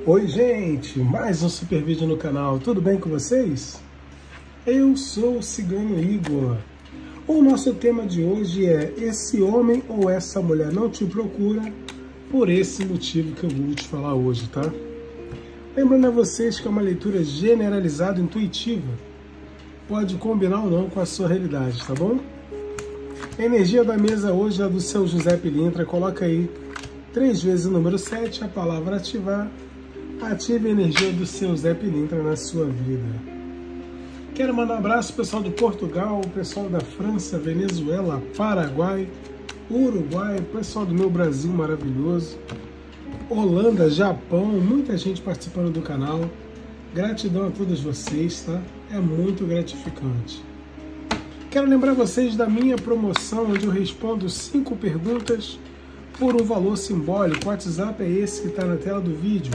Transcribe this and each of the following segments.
Oi gente, mais um super vídeo no canal, tudo bem com vocês? Eu sou o Cigano Igor. O nosso tema de hoje é: esse homem ou essa mulher não te procura por esse motivo que eu vou te falar hoje, tá? Lembrando a vocês que é uma leitura generalizada, intuitiva, pode combinar ou não com a sua realidade, tá bom? A energia da mesa hoje é do seu José Pilintra. Coloca aí 3 vezes o número 7, a palavra ativar. Ative a energia do seu Zé Pilintra na sua vida. Quero mandar um abraço pro pessoal do Portugal, o pessoal da França, Venezuela, Paraguai, Uruguai, o pessoal do meu Brasil maravilhoso, Holanda, Japão, muita gente participando do canal. Gratidão a todos vocês, tá? É muito gratificante. Quero lembrar vocês da minha promoção, onde eu respondo 5 perguntas por um valor simbólico. O WhatsApp é esse que está na tela do vídeo,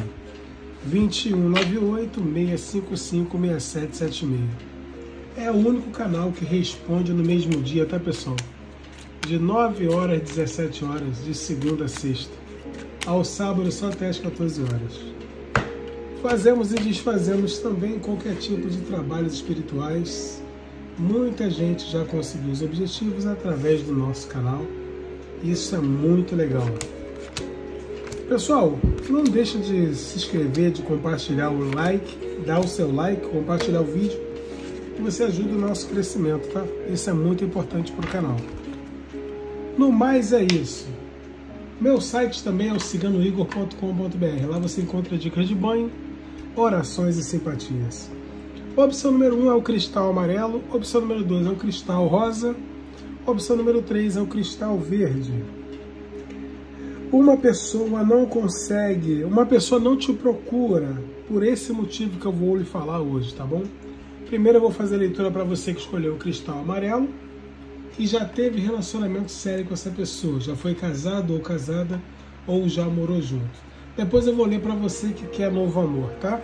2198-655-6776. É o único canal que responde no mesmo dia, tá pessoal? De 9 horas às 17 horas, de segunda a sexta. Ao sábado só até às 14 horas. Fazemos e desfazemos também qualquer tipo de trabalhos espirituais. Muita gente já conseguiu os objetivos através do nosso canal. Isso é muito legal. Pessoal, não deixa de se inscrever, de compartilhar o like, dar o seu like, compartilhar o vídeo, que você ajuda o nosso crescimento, tá? Isso é muito importante para o canal. No mais é isso. Meu site também é o ciganoigor.com.br. Lá você encontra dicas de banho, orações e simpatias. Opção número 1 é o cristal amarelo, opção número 2 é o cristal rosa, opção número 3 é o cristal verde. Uma pessoa não te procura por esse motivo que eu vou lhe falar hoje, tá bom? Primeiro eu vou fazer a leitura para você que escolheu o cristal amarelo e já teve relacionamento sério com essa pessoa, já foi casado ou casada ou já morou junto. Depois eu vou ler para você que quer novo amor, tá?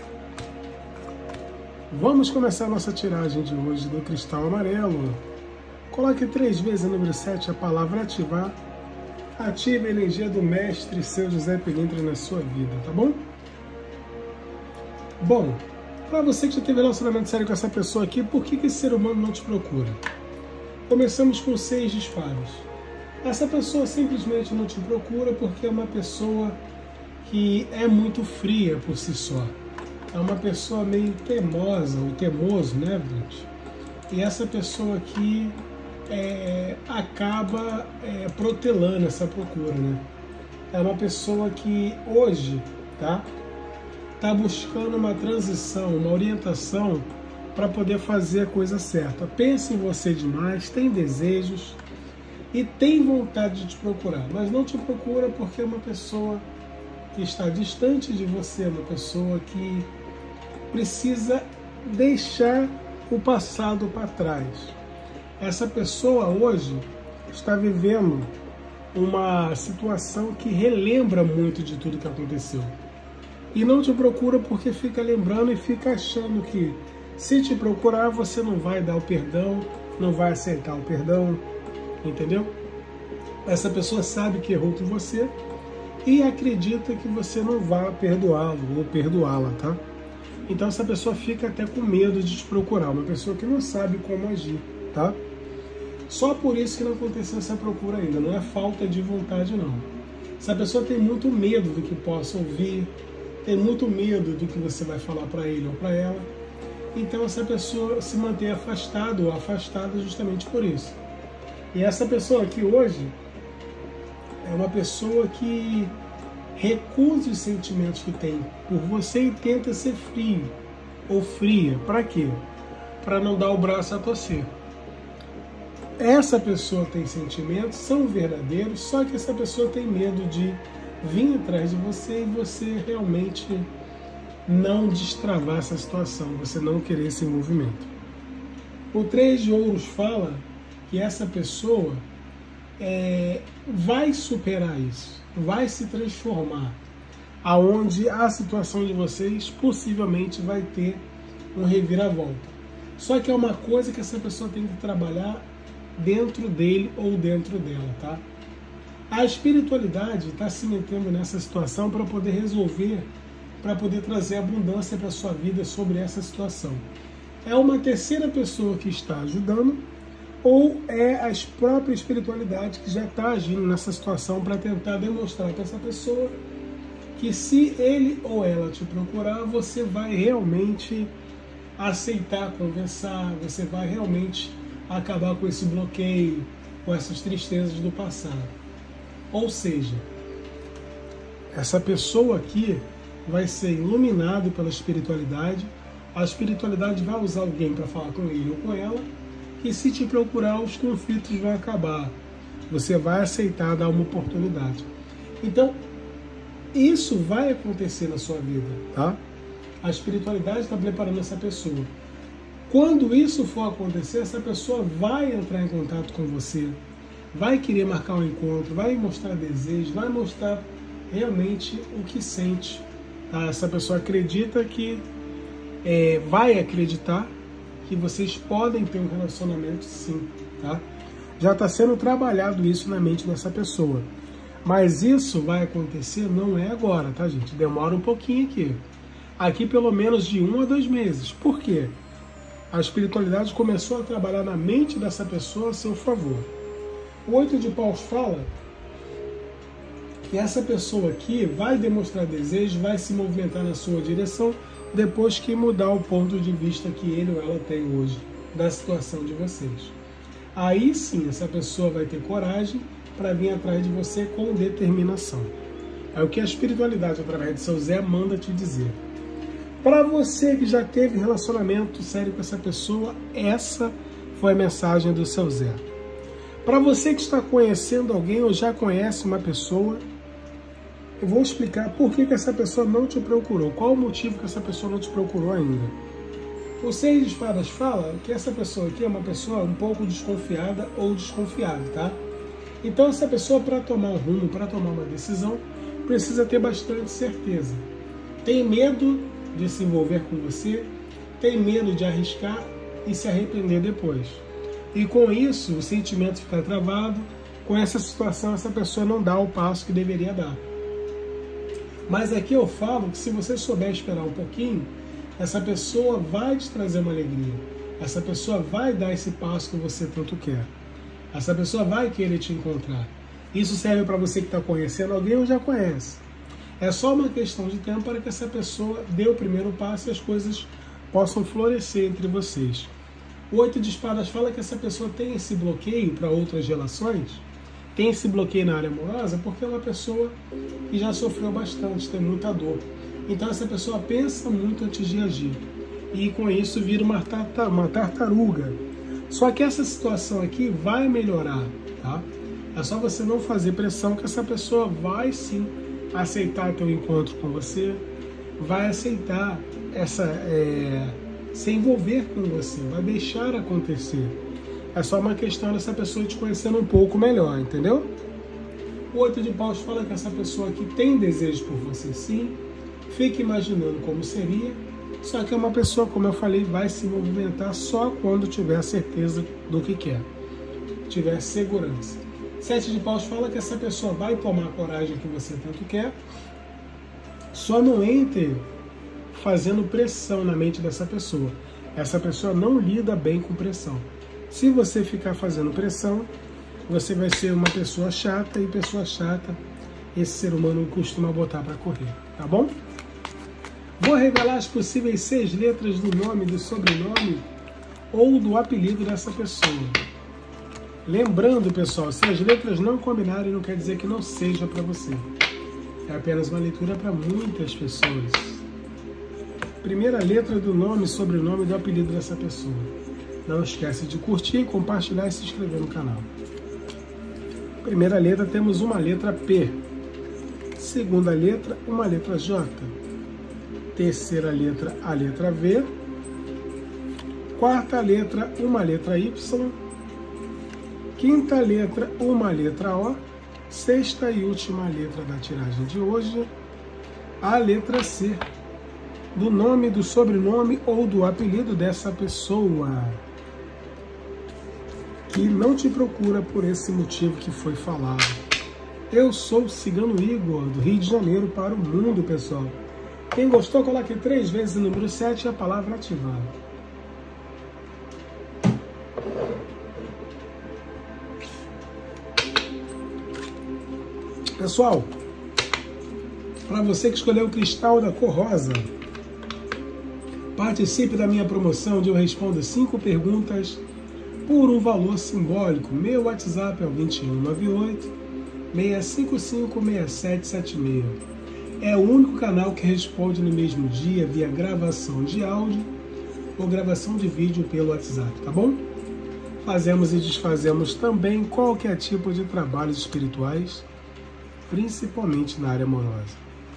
Vamos começar a nossa tiragem de hoje do cristal amarelo. Coloque 3 vezes o número 7, a palavra ativar. Ative a energia do mestre seu José Pilintra na sua vida, tá bom? Bom, para você que já teve relacionamento sério com essa pessoa aqui, por que esse ser humano não te procura? Começamos com 6 disparos. Essa pessoa simplesmente não te procura porque é uma pessoa que é muito fria por si só. É uma pessoa meio teimosa, ou teimoso, né, gente? E essa pessoa aqui acaba protelando essa procura, né? É uma pessoa que hoje tá buscando uma transição, uma orientação para poder fazer a coisa certa. Pensa em você demais, tem desejos e tem vontade de te procurar, mas não te procura porque é uma pessoa que está distante de você, uma pessoa que precisa deixar o passado para trás. Essa pessoa hoje está vivendo uma situação que relembra muito de tudo que aconteceu. E não te procura porque fica lembrando e fica achando que se te procurar você não vai dar o perdão, não vai aceitar o perdão, entendeu? Essa pessoa sabe que errou com você e acredita que você não vai perdoá-lo ou perdoá-la, tá? Então essa pessoa fica até com medo de te procurar, uma pessoa que não sabe como agir, tá? Só por isso que não aconteceu essa procura ainda, não é falta de vontade não. Essa pessoa tem muito medo do que possa ouvir, tem muito medo do que você vai falar para ele ou para ela, então essa pessoa se mantém afastada ou afastada justamente por isso. E essa pessoa aqui hoje é uma pessoa que recusa os sentimentos que tem por você e tenta ser frio ou fria. Para quê? Para não dar o braço a torcer. Essa pessoa tem sentimentos, são verdadeiros, só que essa pessoa tem medo de vir atrás de você e você realmente não destravar essa situação, você não querer esse envolvimento. O 3 de ouros fala que essa pessoa vai superar isso, vai se transformar, aonde a situação de vocês possivelmente vai ter um reviravolta. Só que é uma coisa que essa pessoa tem que trabalhar dentro dele ou dentro dela, tá? A espiritualidade está se metendo nessa situação para poder resolver para poder trazer abundância para a sua vida sobre essa situação. É uma terceira pessoa que está ajudando, ou é a própria espiritualidade que já está agindo nessa situação para tentar demonstrar para essa pessoa que se ele ou ela te procurar, você vai realmente aceitar conversar, você vai realmente acabar com esse bloqueio, com essas tristezas do passado. Ou seja, essa pessoa aqui vai ser iluminado pela espiritualidade, a espiritualidade vai usar alguém para falar com ele ou com ela, e se te procurar, os conflitos vão acabar. Você vai aceitar dar uma oportunidade. Então, isso vai acontecer na sua vida, tá? A espiritualidade está preparando essa pessoa. Quando isso for acontecer, essa pessoa vai entrar em contato com você, vai querer marcar um encontro, vai mostrar desejo, vai mostrar realmente o que sente. Tá? Essa pessoa acredita que vai acreditar que vocês podem ter um relacionamento, sim, tá? Já está sendo trabalhado isso na mente dessa pessoa. Mas isso vai acontecer não é agora, tá, gente? Demora um pouquinho aqui. Aqui pelo menos de 1 a 2 meses. Por quê? A espiritualidade começou a trabalhar na mente dessa pessoa a seu favor. O 8 de paus fala que essa pessoa aqui vai demonstrar desejo, vai se movimentar na sua direção depois que mudar o ponto de vista que ele ou ela tem hoje da situação de vocês. Aí sim, essa pessoa vai ter coragem para vir atrás de você com determinação. É o que a espiritualidade, através de seu Zé, manda te dizer. Para você que já teve relacionamento sério com essa pessoa, essa foi a mensagem do seu Zé. Para você que está conhecendo alguém ou já conhece uma pessoa, eu vou explicar por que essa pessoa não te procurou, qual o motivo que essa pessoa não te procurou ainda. O 6 de espadas fala que essa pessoa aqui é uma pessoa um pouco desconfiada ou desconfiada, tá? Então essa pessoa, para tomar um rumo, para tomar uma decisão, precisa ter bastante certeza. Tem medo de se envolver com você, tem medo de arriscar e se arrepender depois. E com isso, o sentimento fica travado, com essa situação, essa pessoa não dá o passo que deveria dar. Mas aqui eu falo que se você souber esperar um pouquinho, essa pessoa vai te trazer uma alegria. Essa pessoa vai dar esse passo que você tanto quer. Essa pessoa vai querer te encontrar. Isso serve para você que está conhecendo alguém ou já conhece. É só uma questão de tempo para que essa pessoa dê o primeiro passo e as coisas possam florescer entre vocês. O 8 de espadas fala que essa pessoa tem esse bloqueio para outras relações, tem esse bloqueio na área amorosa porque é uma pessoa que já sofreu bastante, tem muita dor. Então essa pessoa pensa muito antes de agir. E com isso vira uma tartaruga. Só que essa situação aqui vai melhorar, tá? É só você não fazer pressão que essa pessoa vai sim aceitar teu encontro com você, vai aceitar se envolver com você, vai deixar acontecer. É só uma questão dessa pessoa te conhecendo um pouco melhor, entendeu? O 8 de paus fala que essa pessoa aqui tem desejo por você sim, fica imaginando como seria, só que é uma pessoa, como eu falei, vai se movimentar só quando tiver certeza do que quer, tiver segurança. 7 de paus fala que essa pessoa vai tomar a coragem que você tanto quer, só não entre fazendo pressão na mente dessa pessoa. Essa pessoa não lida bem com pressão. Se você ficar fazendo pressão, você vai ser uma pessoa chata, e pessoa chata esse ser humano costuma botar para correr, tá bom? Vou revelar as possíveis 6 letras do nome, do sobrenome ou do apelido dessa pessoa. Lembrando, pessoal, se as letras não combinarem, não quer dizer que não seja para você. É apenas uma leitura para muitas pessoas. Primeira letra do nome, sobrenome e do apelido dessa pessoa. Não esquece de curtir, compartilhar e se inscrever no canal. Primeira letra, temos uma letra P. Segunda letra, uma letra J. Terceira letra, a letra V. Quarta letra, uma letra Y. Quinta letra, uma letra O. Sexta e última letra da tiragem de hoje, a letra C. Do nome, do sobrenome ou do apelido dessa pessoa que não te procura por esse motivo que foi falado. Eu sou o Cigano Igor, do Rio de Janeiro para o mundo, pessoal. Quem gostou, coloque 3 vezes o número 7 e a palavra ativar. Pessoal, para você que escolheu o cristal da cor rosa, participe da minha promoção de eu respondo 5 perguntas por um valor simbólico. Meu WhatsApp é o 2198-655-6776. É o único canal que responde no mesmo dia via gravação de áudio ou gravação de vídeo pelo WhatsApp, tá bom? Fazemos e desfazemos também qualquer tipo de trabalhos espirituais, principalmente na área amorosa.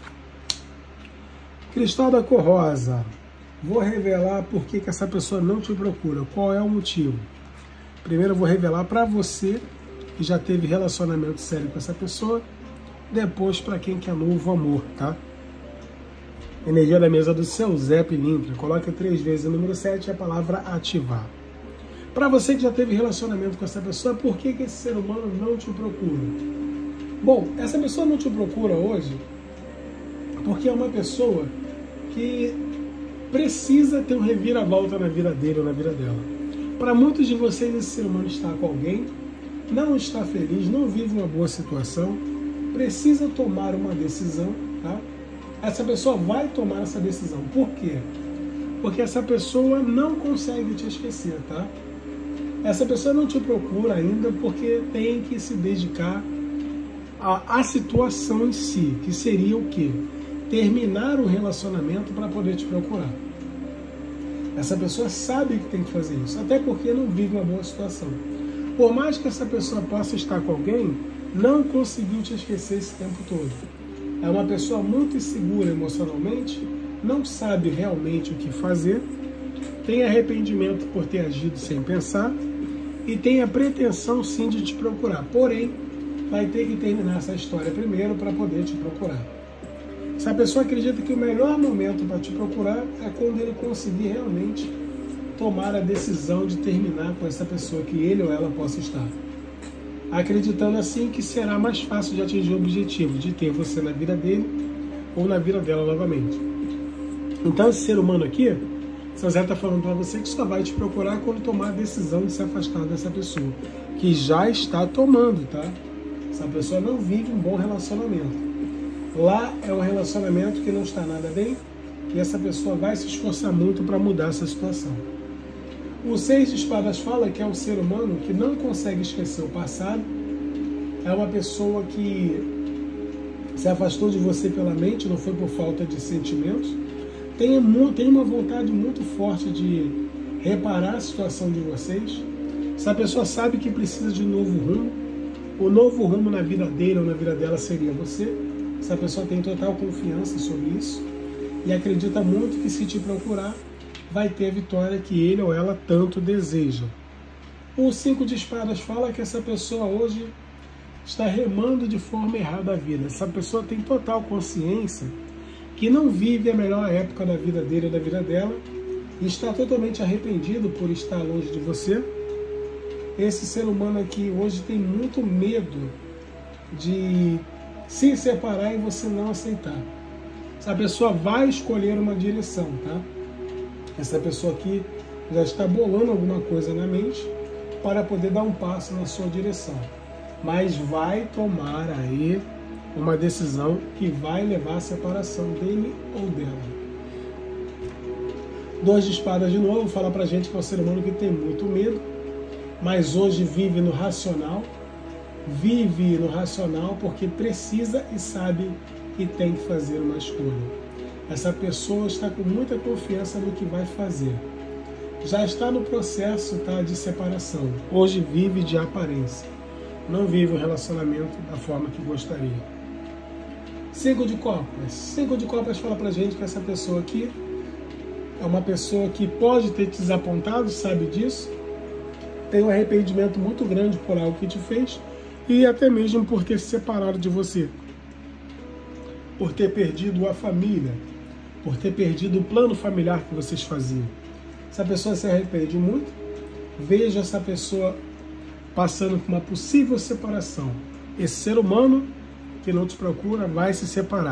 Cristal da cor rosa. Vou revelar por que essa pessoa não te procura, qual é o motivo. Primeiro eu vou revelar para você que já teve relacionamento sério com essa pessoa, depois para quem quer novo amor, tá? Energia da mesa do seu Zé Pilintra. Coloca 3 vezes o número 7 e a palavra ativar. Para você que já teve relacionamento com essa pessoa, por que esse ser humano não te procura? Bom, essa pessoa não te procura hoje porque é uma pessoa que precisa ter um reviravolta na vida dele ou na vida dela. Para muitos de vocês, esse ser humano está com alguém, não está feliz, não vive uma boa situação, precisa tomar uma decisão, tá? Essa pessoa vai tomar essa decisão. Por quê? Porque essa pessoa não consegue te esquecer, tá? Essa pessoa não te procura ainda porque tem que se dedicar à situação em si, que seria o quê? Terminar o relacionamento para poder te procurar. Essa pessoa sabe que tem que fazer isso, até porque não vive uma boa situação. Por mais que essa pessoa possa estar com alguém, não conseguiu te esquecer esse tempo todo. É uma pessoa muito insegura emocionalmente, não sabe realmente o que fazer, tem arrependimento por ter agido sem pensar e tem a pretensão sim de te procurar. Porém, vai ter que terminar essa história primeiro para poder te procurar. Essa pessoa acredita que o melhor momento para te procurar é quando ele conseguir realmente tomar a decisão de terminar com essa pessoa, que ele ou ela possa estar. Acreditando assim que será mais fácil de atingir o objetivo, de ter você na vida dele ou na vida dela novamente. Então esse ser humano aqui, seu Zé está falando para você que só vai te procurar quando tomar a decisão de se afastar dessa pessoa, que já está tomando, tá? Essa pessoa não vive um bom relacionamento. Lá é um relacionamento que não está nada bem e essa pessoa vai se esforçar muito para mudar essa situação. O 6 de espadas fala que é um ser humano que não consegue esquecer o passado, é uma pessoa que se afastou de você pela mente, não foi por falta de sentimentos, tem uma vontade muito forte de reparar a situação de vocês. Essa pessoa sabe que precisa de um novo rumo, o novo rumo na vida dele ou na vida dela seria você. Essa pessoa tem total confiança sobre isso e acredita muito que se te procurar, vai ter a vitória que ele ou ela tanto deseja. O 5 de espadas fala que essa pessoa hoje está remando de forma errada a vida. Essa pessoa tem total consciência que não vive a melhor época da vida dele ou da vida dela e está totalmente arrependido por estar longe de você. Esse ser humano aqui hoje tem muito medo de se separar e você não aceitar. Essa pessoa vai escolher uma direção, tá? Essa pessoa aqui já está bolando alguma coisa na mente para poder dar um passo na sua direção. Mas vai tomar aí uma decisão que vai levar à separação dele ou dela. 2 de espadas de novo fala pra gente que é um ser humano que tem muito medo, mas hoje vive no racional. Vive no racional porque precisa e sabe que tem que fazer uma escolha. Essa pessoa está com muita confiança no que vai fazer. Já está no processo, tá, de separação. Hoje vive de aparência. Não vive o relacionamento da forma que gostaria. 5 de copas. 5 de copas fala pra gente que essa pessoa aqui é uma pessoa que pode ter te desapontado, sabe disso. Tem um arrependimento muito grande por algo que te fez. E até mesmo por ter se separado de você, por ter perdido a família, por ter perdido o plano familiar que vocês faziam. Essa pessoa se arrepende muito. Veja essa pessoa passando por uma possível separação. Esse ser humano que não te procura vai se separar.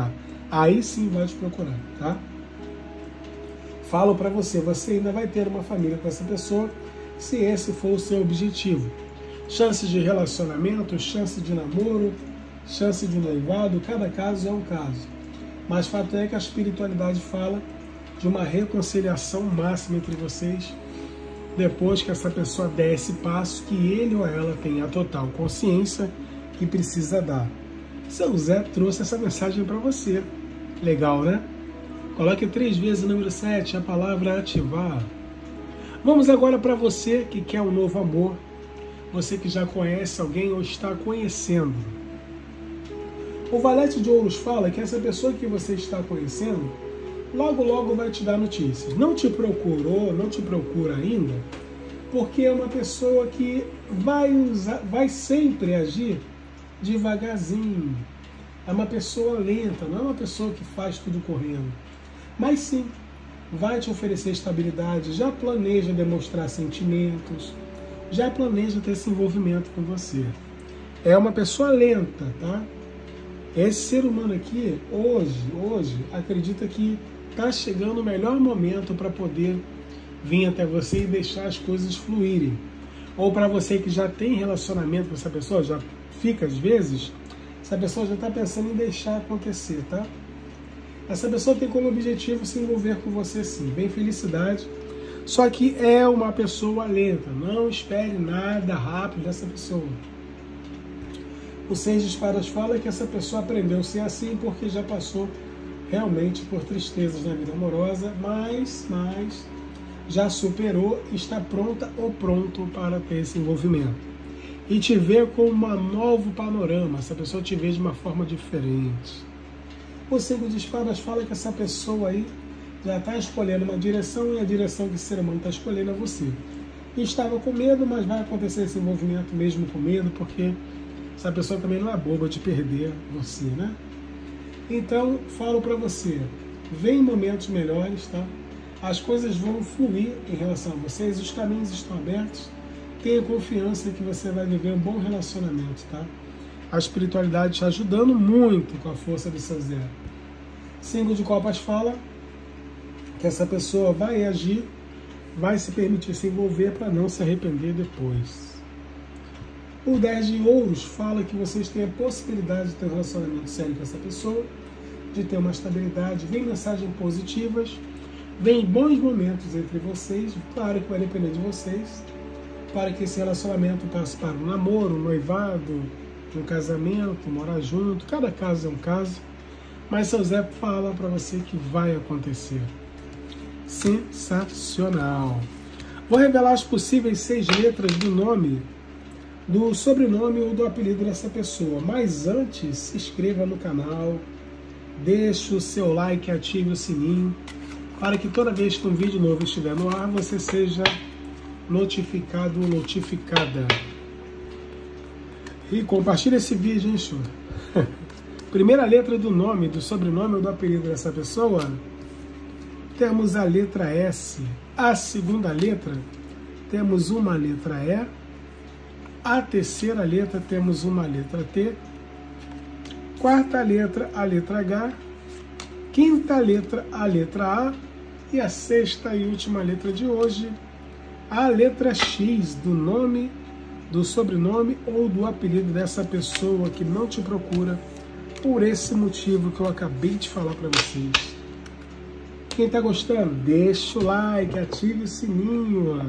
aí sim vai te procurar, tá? Falo para você, você ainda vai ter uma família com essa pessoa, se esse for o seu objetivo. Chance de relacionamento, chance de namoro, chance de noivado, cada caso é um caso. Mas fato é que a espiritualidade fala de uma reconciliação máxima entre vocês, depois que essa pessoa der esse passo, que ele ou ela tenha a total consciência que precisa dar. Seu Zé trouxe essa mensagem para você. Legal, né? Coloque 3 vezes o número 7, a palavra ativar. Vamos agora para você que quer um novo amor, você que já conhece alguém ou está conhecendo. O Valete de Ouros fala que essa pessoa que você está conhecendo, logo logo vai te dar notícias. Não te procurou, não te procura ainda, porque é uma pessoa que vai sempre agir devagarzinho. É uma pessoa lenta, não é uma pessoa que faz tudo correndo. Mas sim, vai te oferecer estabilidade, já planeja demonstrar sentimentos, já planeja ter esse envolvimento com você. É uma pessoa lenta, tá? Esse ser humano aqui, hoje, acredita que está chegando o melhor momento para poder vir até você e deixar as coisas fluírem. Ou para você que já tem relacionamento com essa pessoa, já fica às vezes, essa pessoa já está pensando em deixar acontecer, tá? Essa pessoa tem como objetivo se envolver com você sim, bem felicidade, só que é uma pessoa lenta, não espere nada rápido dessa pessoa. O 6 de espadas fala que essa pessoa aprendeu a ser assim porque já passou realmente por tristezas na vida amorosa, mas já superou, está pronta ou pronto para ter esse envolvimento. E te vê com um novo panorama, essa pessoa te vê de uma forma diferente. O 5 de espadas fala que essa pessoa aí já está escolhendo uma direção e a direção que esse ser humano está escolhendo é você. E estava com medo, mas vai acontecer esse envolvimento mesmo com medo, porque essa pessoa também não é boba de perder você, né? Então, falo para você, vem momentos melhores, tá? As coisas vão fluir em relação a vocês, os caminhos estão abertos, tenha confiança que você vai viver um bom relacionamento, tá? A espiritualidade te ajudando muito com a força do seu Zé. 5 de copas fala que essa pessoa vai agir, vai se permitir se envolver para não se arrepender depois. O 10 de ouros fala que vocês têm a possibilidade de ter um relacionamento sério com essa pessoa, de ter uma estabilidade, vem mensagens positivas, vem bons momentos entre vocês, claro que vai depender de vocês, para que esse relacionamento passe para um namoro, um noivado, um casamento, morar junto, cada caso é um caso, mas seu Zé fala para você que vai acontecer. Sensacional! Vou revelar as possíveis 6 letras do nome, do sobrenome ou do apelido dessa pessoa, mas antes se inscreva no canal, deixe o seu like e ative o sininho, para que toda vez que um vídeo novo estiver no ar, você seja notificado ou notificada. E compartilha esse vídeo, hein, show? Primeira letra do nome, do sobrenome ou do apelido dessa pessoa, temos a letra S. A segunda letra, temos uma letra E. A terceira letra, temos uma letra T. Quarta letra, a letra H. Quinta letra, a letra A. E a sexta e última letra de hoje, a letra X do nome, do sobrenome ou do apelido dessa pessoa que não te procura por esse motivo que eu acabei de falar para vocês. Quem está gostando, deixa o like, ative o sininho.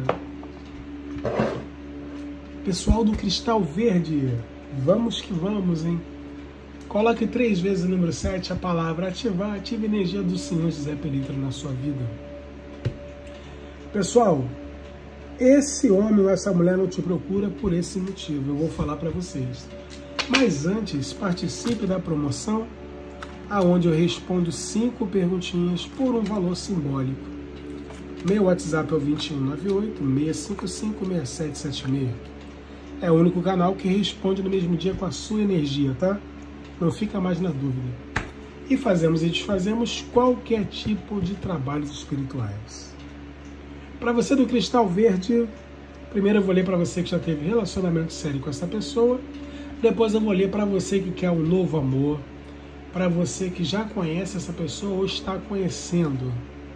Pessoal do Cristal Verde, vamos que vamos, hein? Coloque 3 vezes o número 7, a palavra ativar, ative a energia do Senhor José Pelintra na sua vida. Pessoal, esse homem ou essa mulher não te procura por esse motivo, eu vou falar para vocês. Mas antes, participe da promoção, aonde eu respondo 5 perguntinhas por um valor simbólico. Meu WhatsApp é o 2198-655-6776. É o único canal que responde no mesmo dia com a sua energia, tá? Não fica mais na dúvida. E fazemos e desfazemos qualquer tipo de trabalhos espirituais. Para você do Cristal Verde, primeiro eu vou ler para você que já teve relacionamento sério com essa pessoa. Depois eu vou ler para você que quer um novo amor, para você que já conhece essa pessoa ou está conhecendo.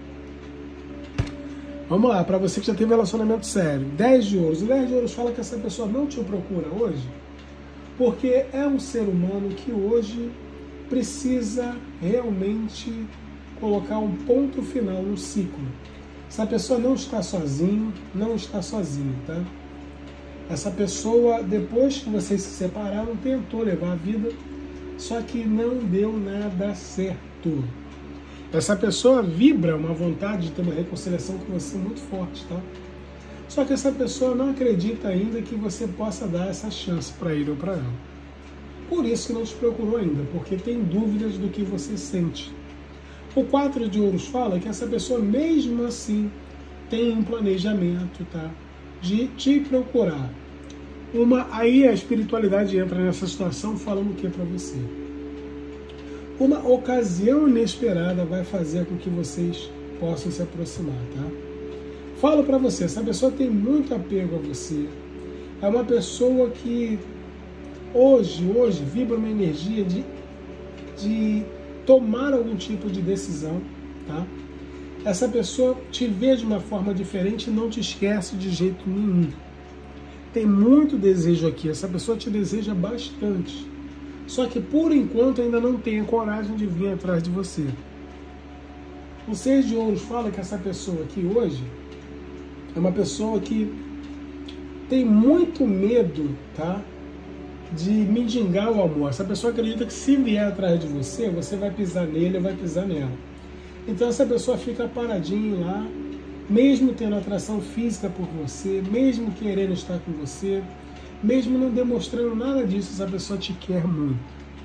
Vamos lá, para você que já teve um relacionamento sério. 10 de ouros. O 10 de ouros fala que essa pessoa não te procura hoje porque é um ser humano que hoje precisa realmente colocar um ponto final no ciclo. Essa pessoa não está sozinho, não está sozinha, tá? Essa pessoa, depois que vocês se separaram, tentou levar a vida, só que não deu nada certo. Essa pessoa vibra uma vontade de ter uma reconciliação com você muito forte, tá? Só que essa pessoa não acredita ainda que você possa dar essa chance para ele ou para ela. Por isso que não te procurou ainda, porque tem dúvidas do que você sente. O 4 de ouros fala que essa pessoa mesmo assim tem um planejamento, tá? De te procurar. Aí a espiritualidade entra nessa situação falando o que para você? Uma ocasião inesperada vai fazer com que vocês possam se aproximar, tá? Falo para você, essa pessoa tem muito apego a você. É uma pessoa que hoje vibra uma energia de tomar algum tipo de decisão, tá? Essa pessoa te vê de uma forma diferente e não te esquece de jeito nenhum. Tem muito desejo aqui, essa pessoa te deseja bastante. Só que por enquanto ainda não tem a coragem de vir atrás de você. O 6 de ouros fala que essa pessoa aqui hoje é uma pessoa que tem muito medo, tá? De mendigar o amor. Essa pessoa acredita que se vier atrás de você, você vai pisar nele ou vai pisar nela. Então essa pessoa fica paradinha lá, mesmo tendo atração física por você, mesmo querendo estar com você, mesmo não demonstrando nada disso, essa pessoa te quer muito.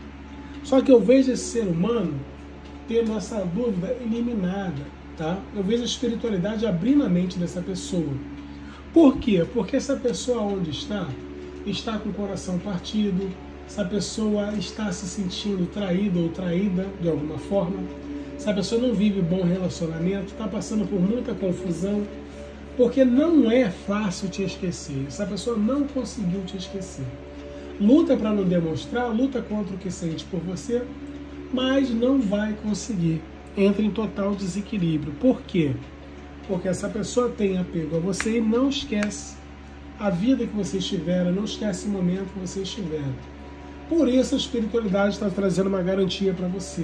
Só que eu vejo esse ser humano tendo essa dúvida eliminada, tá? Eu vejo a espiritualidade abrindo a mente dessa pessoa. Por quê? Porque essa pessoa onde está com o coração partido, essa pessoa está se sentindo traída ou traída de alguma forma, essa pessoa não vive bom relacionamento, está passando por muita confusão, porque não é fácil te esquecer. Essa pessoa não conseguiu te esquecer. Luta para não demonstrar, luta contra o que sente por você, mas não vai conseguir. Entra em total desequilíbrio. Por quê? Porque essa pessoa tem apego a você e não esquece a vida que vocês tiveram, não esquece o momento que vocês tiveram. Por isso a espiritualidade está trazendo uma garantia para você.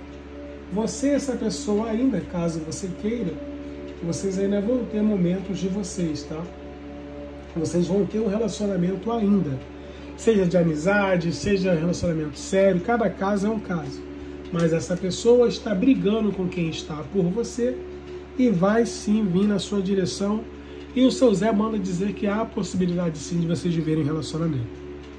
Você, essa pessoa ainda, caso você queira, vocês ainda vão ter momentos de vocês, tá? Vocês vão ter um relacionamento ainda. Seja de amizade, seja relacionamento sério, cada caso é um caso. Mas essa pessoa está brigando com quem está por você e vai sim vir na sua direção. E o seu Zé manda dizer que há a possibilidade sim de vocês viverem relacionamento.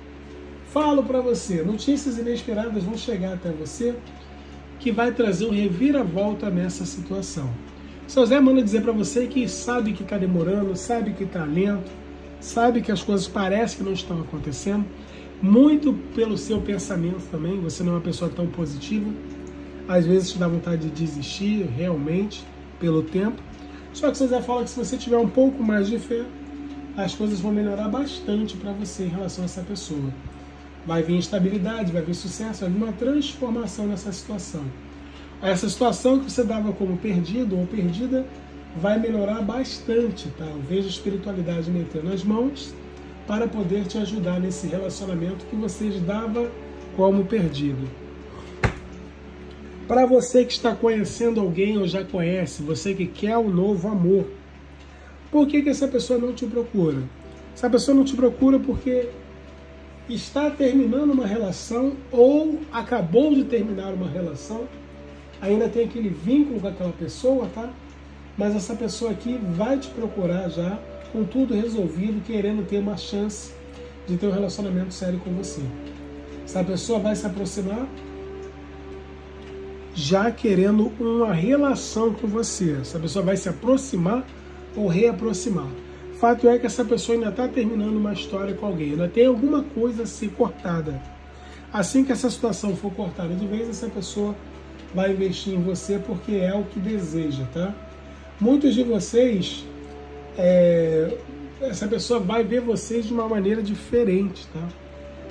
Falo para você, notícias inesperadas vão chegar até você que vai trazer um reviravolta nessa situação. O seu Zé manda dizer para você que sabe que está demorando, sabe que está lento, sabe que as coisas parecem que não estão acontecendo, muito pelo seu pensamento também, você não é uma pessoa tão positiva, às vezes te dá vontade de desistir realmente pelo tempo, só que o seu Zé fala que se você tiver um pouco mais de fé, as coisas vão melhorar bastante para você em relação a essa pessoa. Vai vir estabilidade, vai vir sucesso, vai vir uma transformação nessa situação. Essa situação que você dava como perdido ou perdida vai melhorar bastante, tá? Eu vejo a espiritualidade metendo as mãos para poder te ajudar nesse relacionamento que vocês davam como perdido. Para você que está conhecendo alguém ou já conhece, você que quer um novo amor, por que essa pessoa não te procura? Essa pessoa não te procura porque está terminando uma relação ou acabou de terminar uma relação, ainda tem aquele vínculo com aquela pessoa, tá? Mas essa pessoa aqui vai te procurar já com tudo resolvido, querendo ter uma chance de ter um relacionamento sério com você. Essa pessoa vai se aproximar já querendo uma relação com você. Essa pessoa vai se aproximar ou reaproximar. Fato é que essa pessoa ainda está terminando uma história com alguém, ainda tem alguma coisa a ser cortada. Assim que essa situação for cortada de vez, essa pessoa vai investir em você porque é o que deseja, tá? Muitos de vocês, essa pessoa vai ver vocês de uma maneira diferente, tá?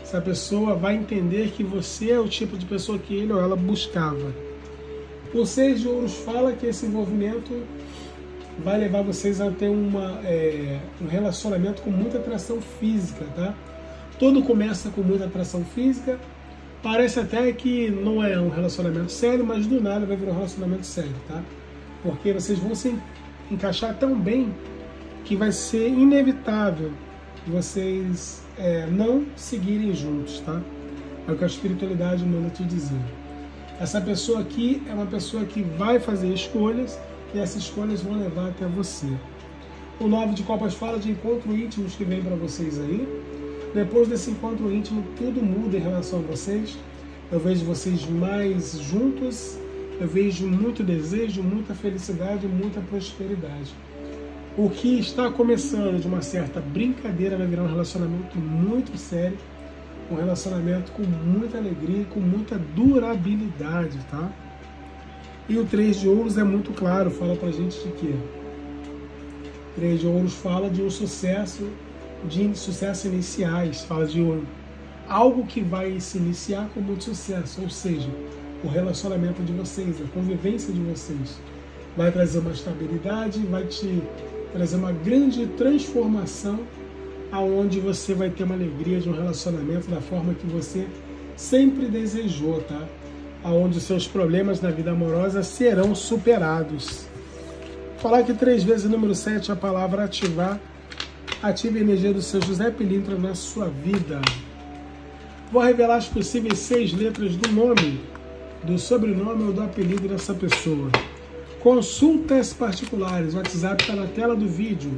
essa pessoa vai entender que você é o tipo de pessoa que ele ou ela buscava. O 6 de ouros fala que esse envolvimento vai levar vocês a ter um relacionamento com muita atração física, tá? Tudo começa com muita atração física, parece até que não é um relacionamento sério, mas do nada vai virar um relacionamento sério, tá? Porque vocês vão se encaixar tão bem que vai ser inevitável vocês não seguirem juntos, tá? É o que a espiritualidade manda te dizer. Essa pessoa aqui é uma pessoa que vai fazer escolhas e essas escolhas vão levar até você. O 9 de copas fala de encontros íntimos que vem para vocês aí. Depois desse encontro íntimo, tudo muda em relação a vocês. Eu vejo vocês mais juntos, eu vejo muito desejo, muita felicidade, muita prosperidade. O que está começando de uma certa brincadeira vai virar um relacionamento muito sério, um relacionamento com muita alegria e com muita durabilidade, tá? E o 3 de ouros é muito claro, fala pra gente de quê? 3 de ouros fala de um sucesso, de sucessos iniciais, fala de algo que vai se iniciar com muito sucesso, ou seja, o relacionamento de vocês, a convivência de vocês. Vai trazer uma estabilidade, vai te trazer uma grande transformação, aonde você vai ter uma alegria de um relacionamento da forma que você sempre desejou, tá? Aonde os seus problemas na vida amorosa serão superados. Falar que 3 vezes o número 7 a palavra ativar. Ative a energia do seu José Pilintra na sua vida. Vou revelar as possíveis 6 letras do nome, do sobrenome ou do apelido dessa pessoa. Consultas particulares. O WhatsApp está na tela do vídeo.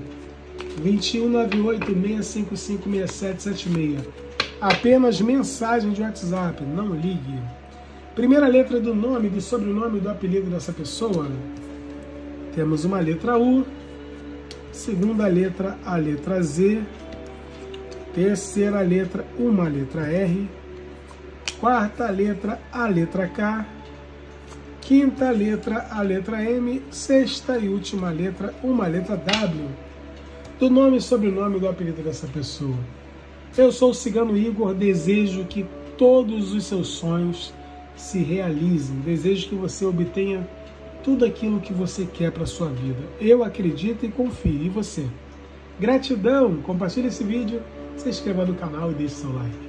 2198-655-6776. Apenas mensagem de WhatsApp, não ligue. Primeira letra do nome, do sobrenome e do apelido dessa pessoa. Temos uma letra U. Segunda letra, a letra Z. Terceira letra, uma letra R. Quarta letra, a letra K. Quinta letra, a letra M. Sexta e última letra, uma letra W. Do nome e sobrenome do apelido dessa pessoa. Eu sou o Cigano Igor, desejo que todos os seus sonhos se realizem. Desejo que você obtenha tudo aquilo que você quer para a sua vida. Eu acredito e confio. E você? Gratidão! Compartilhe esse vídeo, se inscreva no canal e deixe seu like.